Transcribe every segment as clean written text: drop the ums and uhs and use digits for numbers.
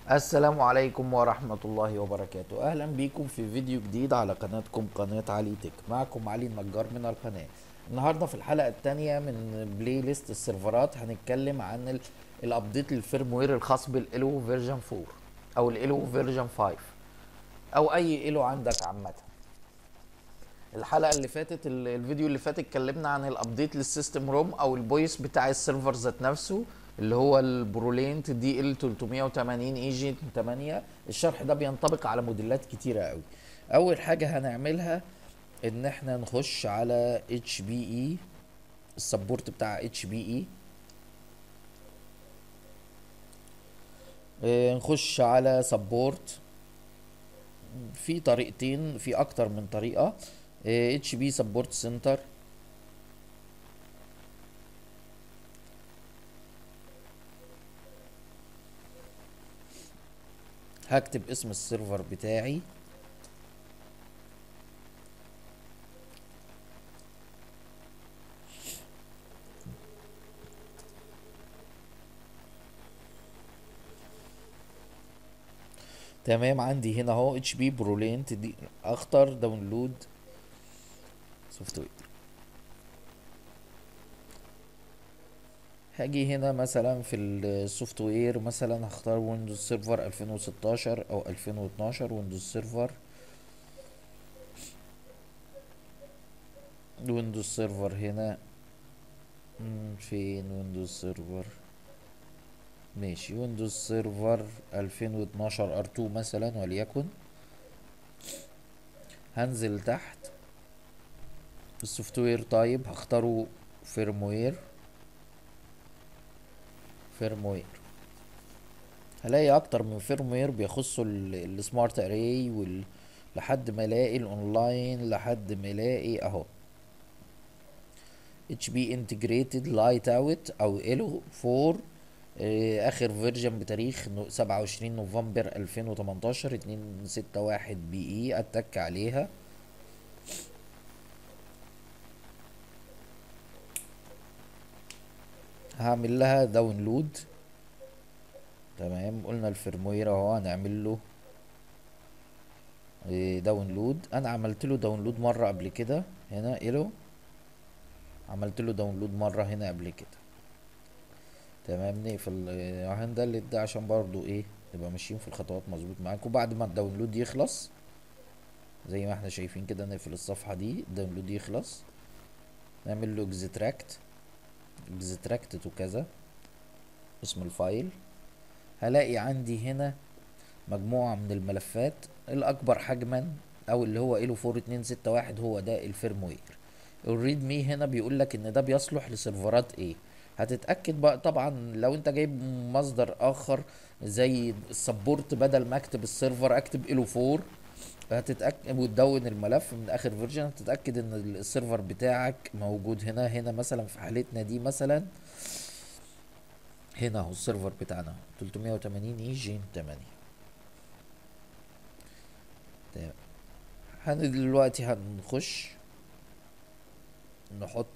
السلام عليكم ورحمة الله وبركاته. أهلا بيكم في فيديو جديد على قناتكم قناة علي تك. معكم علي النجار من القناة. النهاردة في الحلقة الثانية من بلاي ليست السيرفرات هنتكلم عن الابديت للفيرموير الخاص بالإلو فيرجن 4 أو الإلو فيرجن 5 أو أي إلو عندك عامة. الحلقة اللي فاتت الفيديو اللي فات اتكلمنا عن الابديت للسيستم روم او البويس بتاع السيرفر ذات نفسه اللي هو البرولينت دي ال 380 اي جي 8. الشرح ده بينطبق على موديلات كتيرة قوي. اول حاجة هنعملها ان احنا نخش على اتش بي اي، السبورت بتاع اتش بي اي. نخش على سبورت. في طريقتين، في اكتر من طريقة. اتش بي سبورت سنتر. هكتب اسم السيرفر بتاعي. تمام، عندي هنا اهو اتش بي برولينت دي. اختار داونلود سوفت وير. هاجي هنا مثلا في السوفت وير، مثلا هختار ويندوز سيرفر 2016 او 2012. ويندوز سيرفر، ويندوز سيرفر هنا. فين ويندوز سيرفر؟ ماشي، ويندوز سيرفر 2012 ار 2 مثلا وليكن. هنزل تحت السوفت وير تايب، هختاره فيرموير. فيرموير هلاقي اكتر من فيرموير بيخصوا السمارت اري لحد ما الاقي الاونلاين، لحد ما الاقي اهو اتش بي انتجريتد لايت اوت او الو 4. اخر فيرجن بتاريخ 27 نوفمبر 2018 261 بي اي. اتك عليها. هعمل لها داونلود. تمام، قلنا الفيرموير اهو هنعمل له داونلود. انا عملت له داونلود مره قبل كده هنا الو. عملت له داونلود مره هنا قبل كده. تمام، نقفل هندلت ده عشان برضو ايه نبقى ماشيين في الخطوات مظبوط معاكم. بعد ما الداونلود يخلص زي ما احنا شايفين كده، نقفل الصفحة دي، الداونلود يخلص، نعمل له اكزتراكت. اكزتراكت وكذا اسم الفايل. هلاقي عندي هنا مجموعة من الملفات. الأكبر حجما أو اللي هو إلو 4261 هو ده الفيرموير. الريد مي هنا بيقول لك إن ده بيصلح لسيرفرات إيه. هتتأكد بقى طبعا لو أنت جايب مصدر آخر زي السبورت، بدل ما أكتب السيرفر أكتب إلو 4. هتتأكد وتدون الملف من آخر فيرجن، هتتأكد إن السيرفر بتاعك موجود هنا. هنا مثلا في حالتنا دي مثلا، هنا اهو السيرفر بتاعنا 380 اي جي 8. تمام. دلوقتي هنخش نحط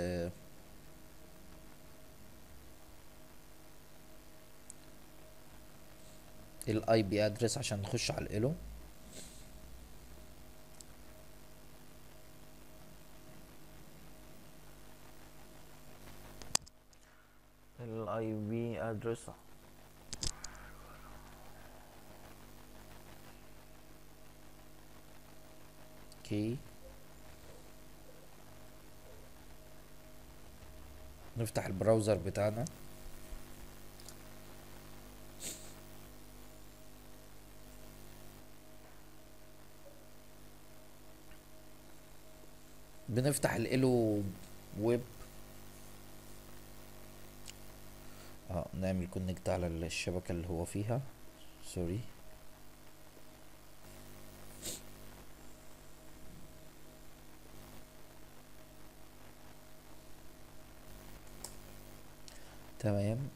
الاي بي ادرس عشان نخش على الالو. الاي بي ادرس. اوكي، نفتح البراوزر بتاعنا. بنفتح الالو ويب. نعمل كونكت على الشبكة اللي هو فيها. سوري. تمام.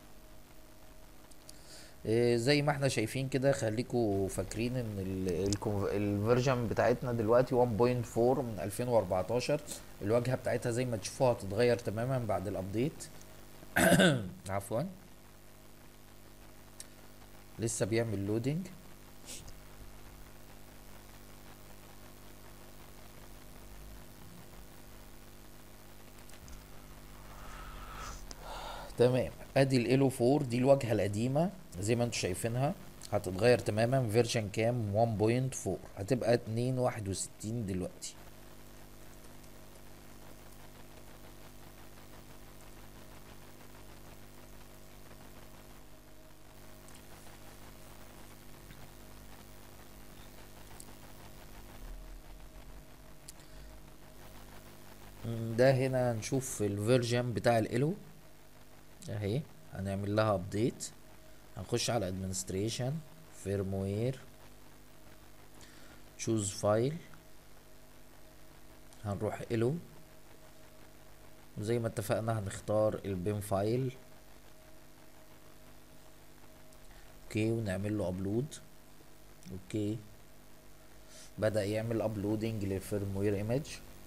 زي ما احنا شايفين كده، خليكوا فاكرين ان الفيرجن بتاعتنا دلوقتي 1.4 من 2014. الواجهة بتاعتها زي ما تشوفوها هتتغير تماما بعد الابديت. عفوا. لسه بيعمل لودنج. تمام، ادي الالو 4 دي الواجهه القديمه زي ما انتم شايفينها. هتتغير تماما، فيرجن كام 1.4، هتبقى 2.61 دلوقتي. ده هنا نشوف الفيرجن بتاع الالو اهي. هنعمل لها ابديت، هنخش على ادمنستريشن، فيرموير، تشوز فايل، هنروح الو، وزي ما اتفقنا هنختار البيم فايل. اوكي، ونعمل له ابلود. اوكي، بدأ يعمل ابلودنج للفيرموير ايمج.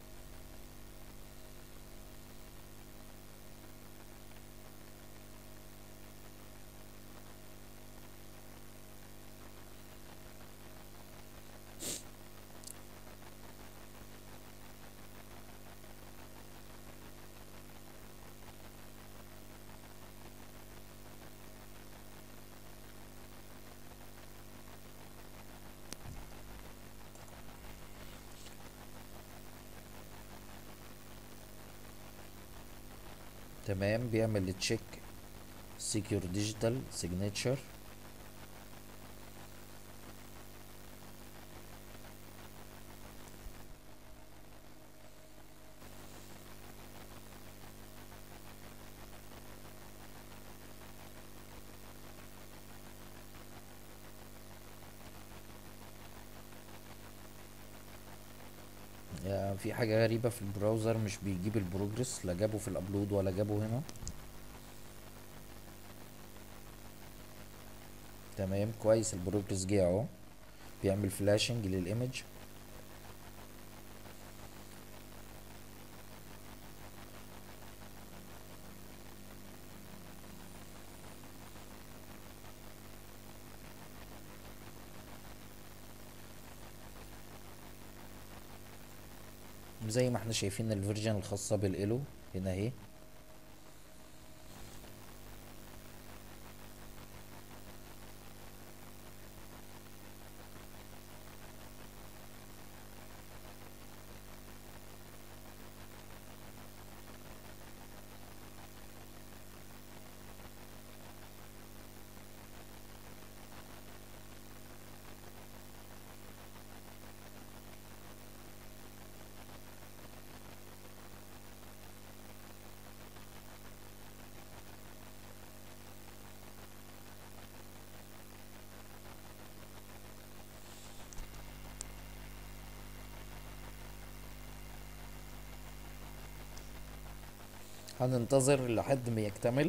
تمام، بيعمل تشيك سيكيور ديجيتال سيجنتشر. يعني في حاجة غريبة في البراوزر، مش بيجيب البروجرس، لا جابه في الابلود ولا جابه هنا. تمام كويس، البروجرس جه اهو، بيعمل فلاشنج للايمج. زي ما احنا شايفين الفيرجن الخاصة بالإلو هنا اهي. هننتظر لحد ما يكتمل.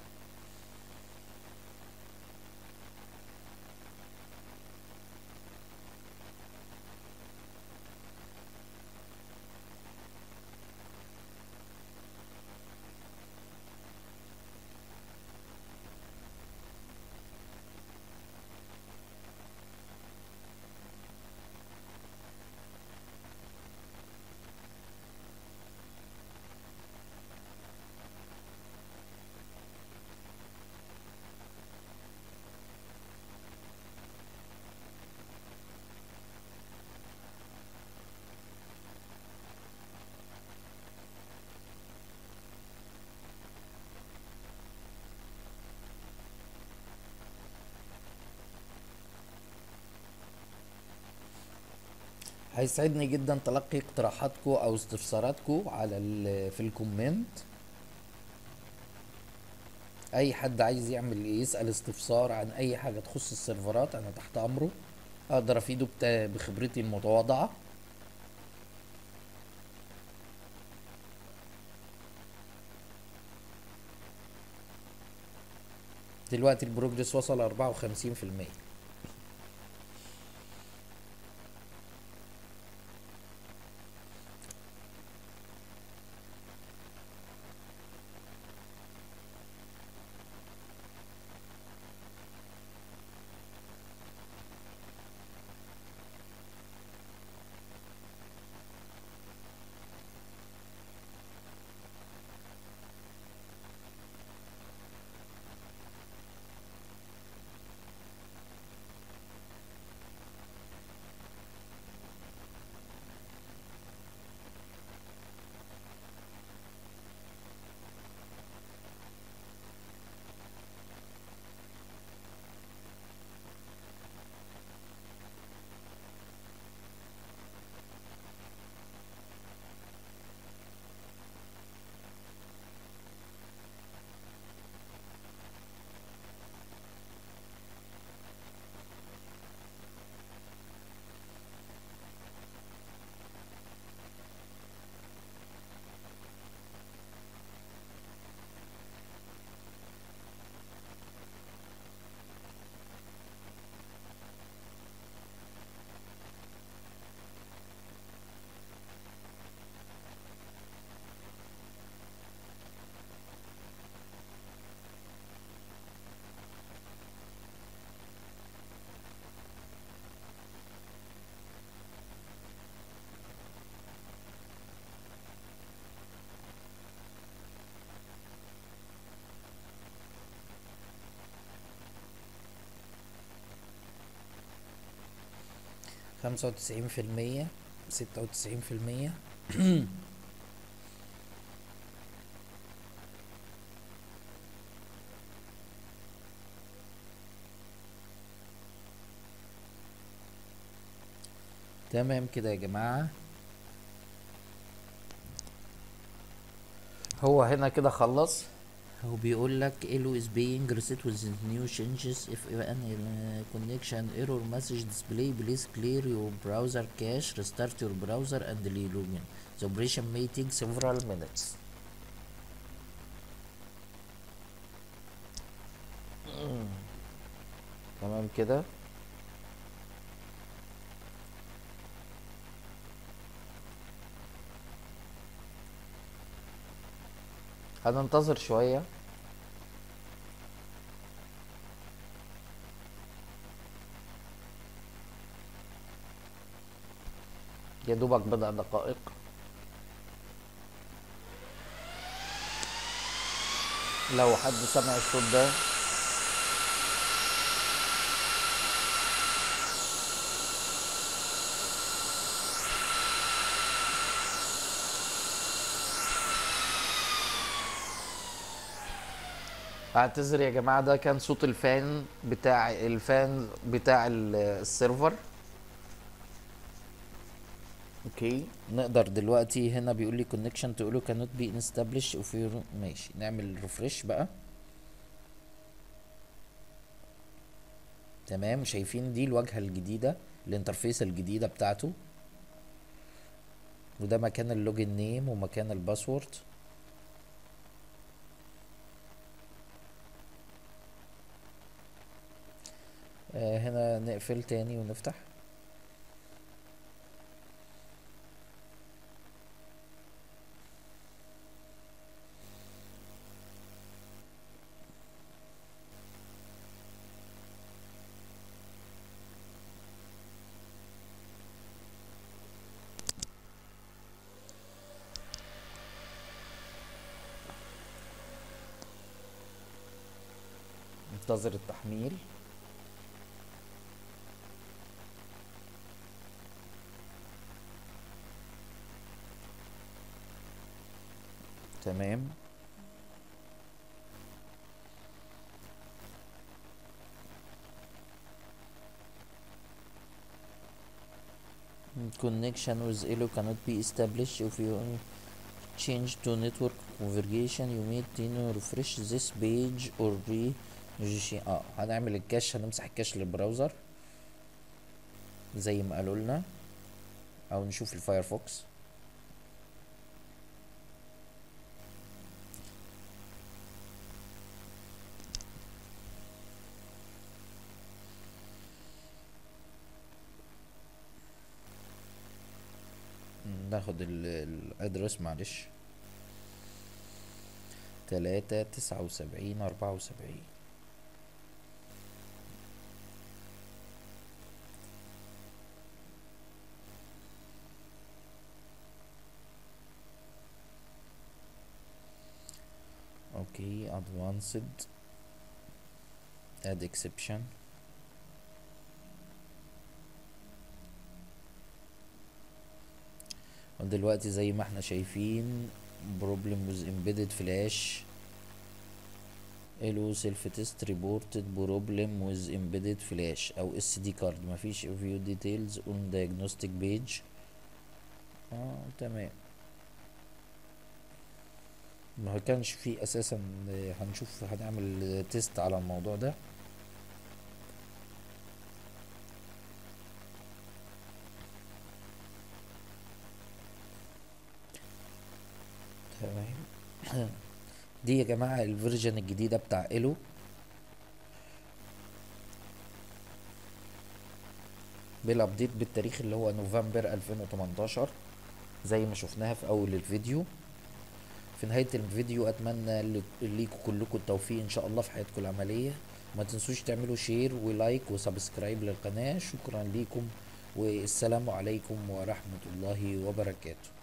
هيسعدني جدا تلقي اقتراحاتكم او استفساراتكم على في الكومنت. اي حد عايز يعمل يسأل استفسار عن اي حاجة تخص السيرفرات انا تحت امره، اقدر افيده بخبرتي المتواضعة. دلوقتي البروجرس وصل 54%. 95%، 96%. تمام كده يا جماعة. هو هنا كده خلص. هو بيقول لك Elo is being reset with new changes. If an connection error message display, please clear your browser cache, restart your browser and re-login. The operation may take several minutes. تمام كده. هننتظر شوية. يا دوبك بضع دقائق. لو حد سمع الصوت ده، اعتذر يا جماعة، ده كان صوت الفان بتاع السيرفر. اوكي، نقدر دلوقتي هنا بيقول لي كونكشن تقوله cannot be established of your. ماشي، نعمل ريفرش بقى. تمام، شايفين دي الواجهة الجديدة، الانترفيس الجديدة بتاعته، وده مكان اللوجن نيم ومكان الباسورد. هنا نقفل تاني ونفتح. انتظر التحميل. تمام. Connection with Elo cannot be established if you change to network configuration. You may need to refresh this page or هنعمل الكاش، هنمسح الكاش للبراوزر زي ما قالوا لنا، او نشوف الفايرفوكس. ناخد الادرس، معلش. 3 79 74. اوكي، advanced add exception. ودلوقتي زي ما احنا شايفين problem with embedded flash. Elo self test reported problem with embedded flash او SD card. مفيش view details on diagnostic page. تمام. ما كانش فيه اساسا. هنشوف، هنعمل تيست على الموضوع ده. تمام. دي يا جماعة الفيرجن الجديدة بتاع إيلو. بالابديت بالتاريخ اللي هو نوفمبر 2018 زي ما شفناها في اول الفيديو. في نهاية الفيديو اتمنى ليكم كلكم التوفيق ان شاء الله في حياتكم العملية. ما تنسوش تعملوا شير ولايك وسبسكرايب للقناة. شكرا ليكم والسلام عليكم ورحمة الله وبركاته.